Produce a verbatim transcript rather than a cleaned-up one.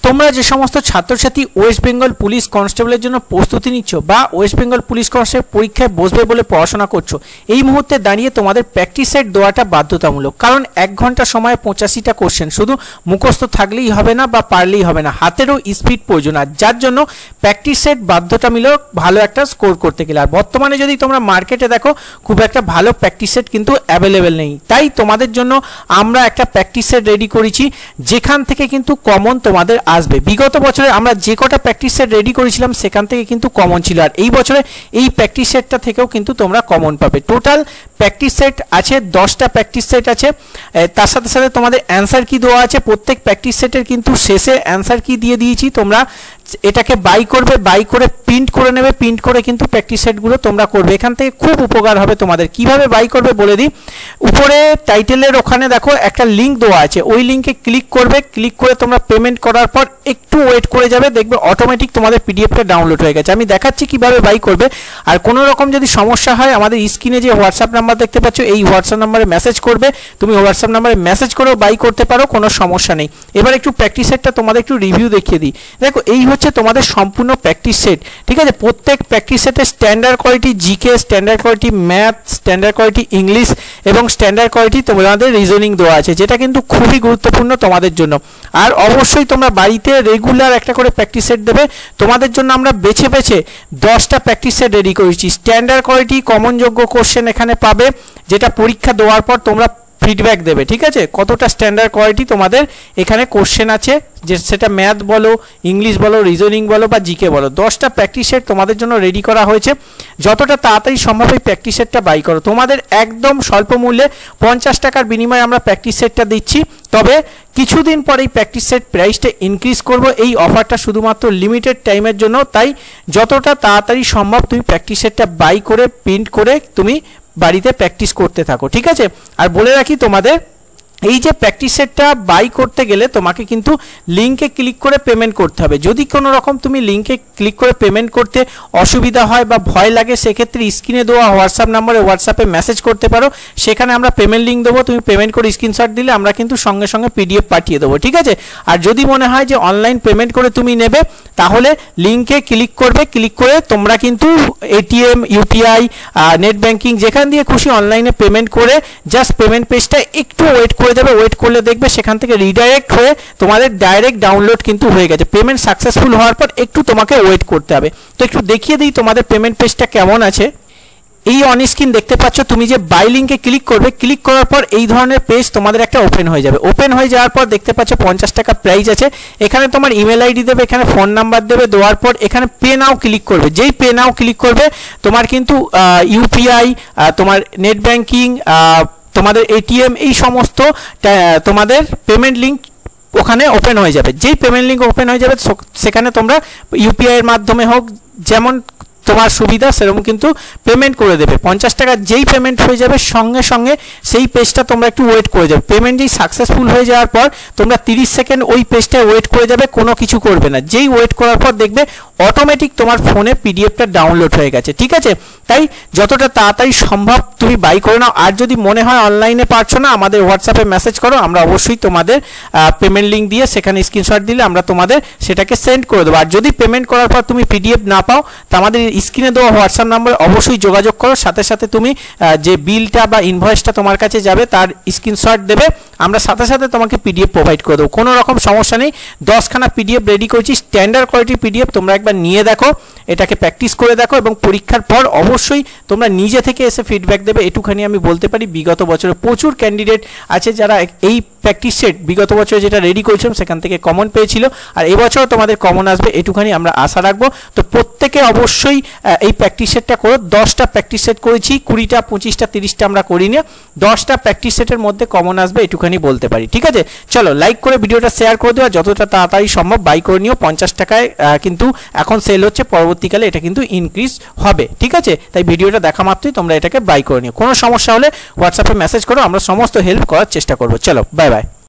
তোমরা যে সমস্ত ছাত্রছাত্রী ওয়েস্ট বেঙ্গল পুলিশ কনস্টেবলের জন্য প্রস্তুতি নিচ্ছ বা ওয়েস্ট বেঙ্গল পুলিশ কনস্টেবল পরীক্ষায় বসবে বলে পড়াশোনা করছো, এই মুহূর্তে দাঁড়িয়ে তোমাদের প্র্যাকটিস সেট দেওয়াটা বাধ্যতামূলক। কারণ এক ঘন্টা সময়ে পঁচাশিটা কোশ্চেন শুধু মুখস্থ থাকলেই হবে না বা পারলেই হবে না, হাতেরও স্পিড প্রয়োজন। আর যার জন্য প্র্যাকটিস সেট বাধ্যতামূলক ভালো একটা স্কোর করতে গেলে। আর বর্তমানে যদি তোমরা মার্কেটে দেখো খুব একটা ভালো প্র্যাকটিস সেট কিন্তু অ্যাভেলেবেল নেই, তাই তোমাদের জন্য আমরা একটা প্র্যাকটিস সেট রেডি করেছি যেখান থেকে কিন্তু কমন তোমাদের আসবে। বিগত বছরে আমরা যে কটা প্র্যাকটিস সেট রেডি করেছিলাম সেখান থেকে কিন্তু কমন ছিল, আর এই বছরে এই প্র্যাকটিস সেটটা থেকেও কিন্তু তোমরা কমন পাবে। টোটাল প্র্যাকটিস সেট আছে দশটা প্র্যাকটিস সেট আছে, তার সাথে সাথে তোমাদের অ্যান্সার কি দেওয়া আছে। প্রত্যেক প্র্যাকটিস সেটের কিন্তু শেষে অ্যান্সার কি দিয়ে দিয়েছি, তোমরা এটাকে বাই করবে, বাই করে প্রিন্ট করে নেবে, প্রিন্ট করে কিন্তু প্র্যাকটিস সেটগুলো তোমরা করবে। এখান থেকে খুব উপকার হবে তোমাদের। কিভাবে বাই করবে বলে দিই, উপরে টাইটেলের ওখানে দেখো একটা লিঙ্ক দেওয়া আছে, ওই লিঙ্কে ক্লিক করবে, ক্লিক করে তোমরা পেমেন্ট করার পর একটু ওয়েট করে যাবে, দেখবে অটোমেটিক তোমাদের পিডিএফটা ডাউনলোড হয়ে গেছে। আমি দেখাচ্ছি কিভাবে বাই করবে। আর কোনো রকম যদি সমস্যা হয় আমাদের স্ক্রিনে যে হোয়াটসঅ্যাপ নাম্বার দেখতে পাচ্ছ এই হোয়াটসঅ্যাপ নাম্বারে মেসেজ করবে, তুমি হোয়াটসঅ্যাপ নাম্বারে মেসেজ করেও বাই করতে পারো, কোনো সমস্যা নেই। এবার একটু প্র্যাকটিস সেটটা তোমাদের একটু রিভিউ দেখিয়ে দিই। দেখো এই হচ্ছে তোমাদের সম্পূর্ণ প্র্যাকটিস সেট, ঠিক আছে। প্রত্যেক প্র্যাকটিস সেটের standard quality GK, standard quality math, standard quality English এবং স্ট্যান্ডার্ড কোয়ালিটি তোমাদের রিজনিং দেওয়া আছে, যেটা কিন্তু খুবই গুরুত্বপূর্ণ তোমাদের জন্য। আর অবশ্যই তোমরা বাড়িতে রেগুলার একটা করে প্র্যাকটিস সেট দেবে। তোমাদের জন্য আমরা বেছে বেছে দশটা প্র্যাকটিস সেট রেডি করেছি। স্ট্যান্ডার্ড কোয়ালিটি কমনযোগ্য কোশ্চেন এখানে পাবে, যেটা পরীক্ষা দেওয়ার পর তোমরা ফিডব্যাক দেবে, ঠিক আছে। কতটা স্ট্যান্ডার্ড কোয়ালিটি তোমাদের এখানে কোশ্চেন আছে, যে সেটা ম্যাথ বলো, ইংলিশ বলো, রিজনিং বলো বা জিকে বলো, দশটা প্র্যাকটিস সেট তোমাদের জন্য রেডি করা হয়েছে। যতটা তাড়াতাড়ি সম্ভব এই প্র্যাকটিস সেটটা বাই করো। তোমাদের একদম স্বল্প মূল্যে পঞ্চাশ টাকার বিনিময়ে আমরা প্র্যাকটিস সেটটা দিচ্ছি, তবে কিছুদিন পর এই প্র্যাকটিস সেট প্রাইসটা ইনক্রিজ করব। এই অফারটা শুধুমাত্র লিমিটেড টাইমের জন্য, তাই যতটা তাড়াতাড়ি সম্ভব তুমি প্র্যাকটিস সেটটা বাই করে প্রিন্ট করে তুমি বাড়িতে প্র্যাকটিস করতে থাকো, ঠিক আছে। আর বলে রাখি তোমাদের, এই যে প্র্যাকটিস সেটটা বাই করতে গেলে তোমাকে কিন্তু লিঙ্কে ক্লিক করে পেমেন্ট করতে হবে। যদি কোনো রকম তুমি লিঙ্কে ক্লিক করে পেমেন্ট করতে অসুবিধা হয় বা ভয় লাগে, সেক্ষেত্রে স্ক্রিনে দেওয়া হোয়াটসঅ্যাপ নাম্বারে হোয়াটসঅ্যাপে মেসেজ করতে পারো, সেখানে আমরা পেমেন্ট লিঙ্ক দেবো, তুমি পেমেন্ট করে স্ক্রিনশট দিলে আমরা কিন্তু সঙ্গে সঙ্গে পিডিএফ পাঠিয়ে দেবো, ঠিক আছে। আর যদি মনে হয় যে অনলাইন পেমেন্ট করে তুমি নেবে, তাহলে লিঙ্কে ক্লিক করবে, ক্লিক করে তোমরা কিন্তু এটিএম, ইউপিআই, নেট ব্যাঙ্কিং যেখান দিয়ে খুশি অনলাইনে পেমেন্ট করে জাস্ট পেমেন্ট পেজটা একটু ওয়েট করে যাবে। ওয়েট করলে দেখবে সেখান থেকে রিডাইরেক্ট হয়ে তোমাদের ডাইরেক্ট ডাউনলোড কিন্তু হয়ে গেছে। পেমেন্ট সাকসেসফুল হওয়ার পর একটু তোমাকে ওয়েট করতে হবে। তো একটু দেখিয়ে দিই তোমাদের পেমেন্ট পেজটা কেমন আছে। এই অন স্ক্রিন দেখতে পাচ্ছ, তুমি যে বাই লিঙ্কে ক্লিক করবে, ক্লিক করার পর এই ধরনের পেজ তোমাদের একটা ওপেন হয়ে যাবে। ওপেন হয়ে যাওয়ার পর দেখতে পাচ্ছ পঞ্চাশ টাকা প্রাইস আছে। এখানে তোমার ইমেল আইডি দেবে, এখানে ফোন নাম্বার দেবে, দেওয়ার পর এখানে পে নাও ক্লিক করবে। যেই পে নাও ক্লিক করবে তোমার কিন্তু ইউপিআই, তোমার নেট ব্যাঙ্কিং, তোমাদের এটিএম, এই সমস্ত তোমাদের পেমেন্ট লিঙ্ক ওখানে ওপেন হয়ে যাবে। যেই পেমেন্ট লিঙ্ক ওপেন হয়ে যাবে সেখানে তোমরা ইউপিআই এর মাধ্যমে হোক, যেমন তোমার সুবিধা সেরকম কিন্তু পেমেন্ট করে দেবে। পঞ্চাশ টাকা যেই পেমেন্ট হয়ে যাবে সঙ্গে সঙ্গে সেই পেজটা তোমরা একটু ওয়েট করে যাবে। পেমেন্ট যেই সাকসেসফুল হয়ে যাওয়ার পর তোমরা তিরিশ সেকেন্ড ওই পেজটায় ওয়েট করে যাবে, কোনো কিছু করবে না। যেই ওয়েট করার পর দেখবে অটোমেটিক তোমার ফোনে পিডিএফটা ডাউনলোড হয়ে গেছে, ঠিক আছে। তাই যতটা তাড়াতাড়ি সম্ভব তুমি বাই করে নাও। আর যদি মনে হয় অনলাইনে পারছো না, আমাদের হোয়াটসঅ্যাপে মেসেজ করো, আমরা অবশ্যই তোমাদের পেমেন্ট লিঙ্ক দিয়ে সেখানে স্ক্রিনশট দিলে আমরা তোমাদের সেটাকে সেন্ড করে দেবো। আর যদি পেমেন্ট করার পর তুমি পিডিএফ না পাও, তা আমাদের স্ক্রিনে দেওয়া হোয়াটসঅ্যাপ নাম্বারে অবশ্যই যোগাযোগ করো। সাথে সাথে তুমি যে বিলটা বা ইনভয়েসটা তোমার কাছে যাবে তার স্ক্রিনশট দেবে, আমরা সাথে সাথে তোমাকে পিডিএফ প্রোভাইড করে দেবো। কোনো রকম সমস্যা নেই। দশখানা পিডিএফ রেডি করেছি, স্ট্যান্ডার্ড কোয়ালিটির পিডিএফ। তোমরা একবার নিয়ে দেখো, এটাকে প্র্যাকটিস করে দেখো, এবং পরীক্ষার পর অবশ্যই তোমরা নিজে থেকে এসে ফিডব্যাক দেবে। এটুখানি আমি বলতে পারি। বিগত বছরে প্রচুর ক্যান্ডিডেট আছে যারা এই প্র্যাকটিস সেট বিগত বছরে যেটা রেডি করেছিলাম সেখান থেকে কমন পেয়েছিল, আর এবছরও তোমাদের কমন আসবে, এটুখানি আমরা আশা রাখবো। তো প্রত্যেকে অবশ্যই এই প্র্যাকটিস সেটটা করো। দশটা প্র্যাকটিস সেট করেছি, কুড়িটা, পঁচিশটা, তিরিশটা আমরা করিনি। দশটা প্র্যাকটিস সেটের মধ্যে কমন আসবে, এটুখানি বলতে পারি, ঠিক আছে। চলো লাইক করে ভিডিওটা শেয়ার করে দেওয়া, যতটা তাড়াতাড়ি সম্ভব বাই করে নিও। পঞ্চাশ টাকায় কিন্তু এখন সেল হচ্ছে, পরবর্তীকালে এটা কিন্তু ইনক্রিজ হবে, ঠিক আছে। তাই ভিডিওটা দেখা মাত্রই তোমরা এটাকে বাই করে নিও। কোনো সমস্যা হলে হোয়াটসঅ্যাপে মেসেজ করো, আমরা সমস্ত হেল্প করার চেষ্টা করবো। চলো বাই বাই।